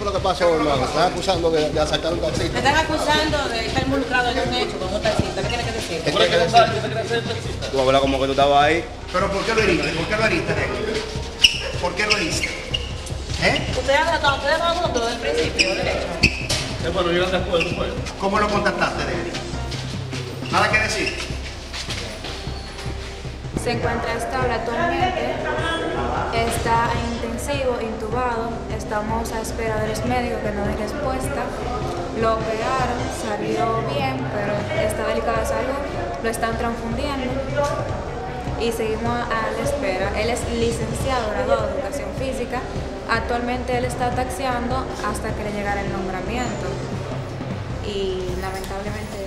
fue lo que pasó, hermano? Me están acusando de asaltar un taxista. Me están acusando de estar involucrado en un hecho con un taxista. ¿Qué tiene que decir? ¿Qué tiene que decir? Tú hablas como que tú estabas ahí. ¿Pero por qué lo heriste? ¿Por qué lo heriste, Negri? ¿Por qué lo heriste? Ustedes hablan juntos del principio, derecho. Bueno, llegan después, después. ¿Cómo lo contactaste, Negri? ¿Nada que decir? Se encuentra estable actualmente, está en intensivo, intubado, estamos a espera de los médicos que nos den respuesta. Lo operaron, salió bien, pero está delicado de salud, lo están transfundiendo y seguimos a la espera. Él es licenciado, graduado de Educación Física, actualmente él está taxiando hasta que le llegara el nombramiento y lamentablemente